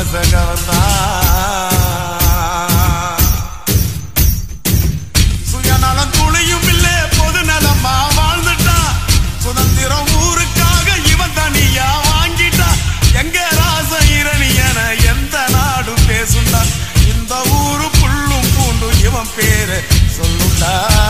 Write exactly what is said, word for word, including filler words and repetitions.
மனச கவர்ந்தான். சுயநலம் துளியும் இல்லே பொது நலமா வாழ்ந்துட்டான். சுதந்திரம் ஊருக்காக இவன் தனியா வாங்கிட்டான். எங்க ராச இரணியன எந்த நாடு பேசுண்டா. இந்த ஊரு புள்ளும் பூண்டும் இவன் பேரு சொல்லுண்டா.